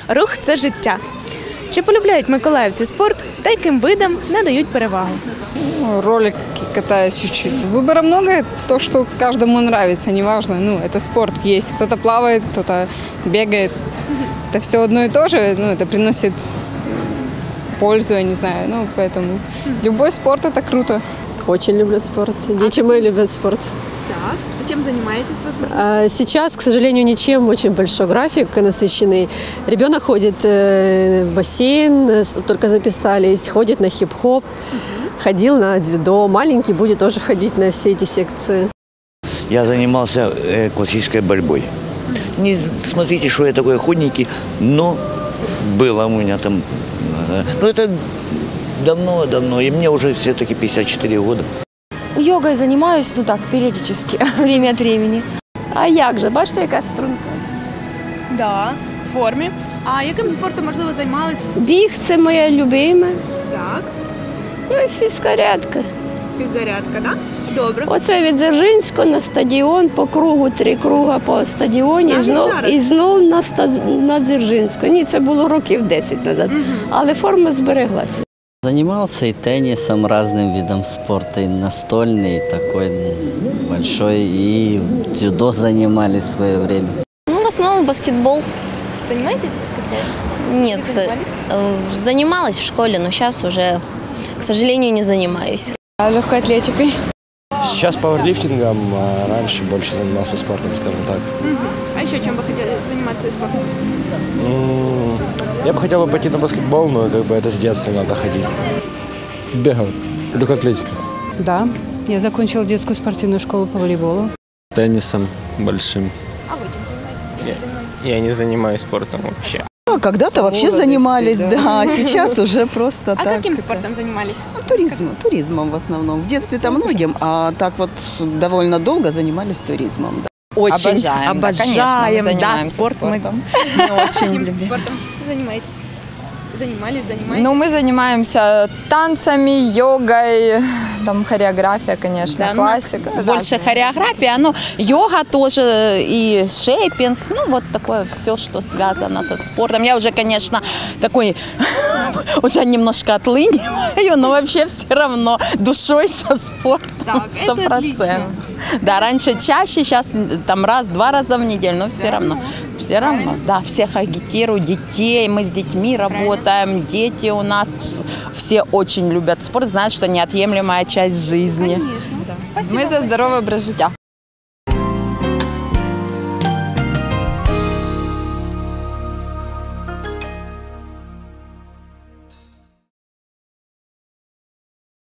Рух – це життя. Чи полюбляють миколаївці спорт та яким видам надають перевагу? Ролики катаюсь чуть-чуть. Выбора много, то, что каждому нравится, неважно. Это спорт есть. Кто-то плавает, кто-то бегает. Это все одно и то же, это приносит пользу, я не знаю. Поэтому любой спорт – это круто. Очень люблю спорт. Дети мои любят спорт. Так. А чем занимаетесь? Сейчас, к сожалению, ничем. Очень большой график насыщенный. Ребенок ходит в бассейн, только записались, ходит на хип-хоп, ходил на дзюдо. Маленький будет тоже ходить на все эти секции. Я занимался классической борьбой. Не смотрите, что я такой худенький, но было у меня там. Это давно, и мне уже все-таки 54 года. Йогой занимаюсь, так, периодически, время от времени. А як же? Бачите, яка струнка? Да, в формі. А яким спортом, можливо, займались? Біг – це моє любиме. Так. Ну і фізкарядка. Фіззарядка, так? Добре. Оце від Дзержинського на стадіон, по кругу, 3 круга по стадіоні, і знов на Дзержинського. Ні, це було років 10 назад, але форма збереглася. Занимался и теннисом, разным видом спорта, и настольный, и такой большой, и дзюдо занимались в свое время. В основном баскетбол. Занимаетесь баскетболом? Нет, занималась в школе, но сейчас уже, к сожалению, не занимаюсь. Легкой атлетикой. Сейчас пауэрлифтингом, а раньше больше занимался спортом, скажем так. А еще чем вы хотели заниматься спортом? Я бы хотел пойти на баскетбол, но это с детства надо ходить. Бегал, легкая атлетика. Да, я закончила детскую спортивную школу по волейболу. Теннисом большим. А вы чем занимаетесь? Я не занимаюсь спортом вообще. Когда-то вообще занимались, да, сейчас уже просто так. А каким спортом занимались? Туризмом в основном. В детстве-то многим, а так вот довольно долго занимались туризмом. Да. Очень Обожаем, обожаем, спорт мы очень любим. Спортом занимаетесь? Занимались? Мы занимаемся танцами, йогой, там хореография, конечно, классика. Больше хореография, йога тоже и шейпинг, вот такое все, что связано со спортом. Я уже, конечно, такой, уже немножко отлыниваю, но вообще все равно душой со спортом 100%. Да, раньше чаще, сейчас там раз-два раза в неделю, но все равно, да, всех агитирую, детей, мы с детьми работаем, дети у нас все очень любят спорт, знают, что неотъемлемая часть жизни. Конечно. Ми за здоровий образ життя.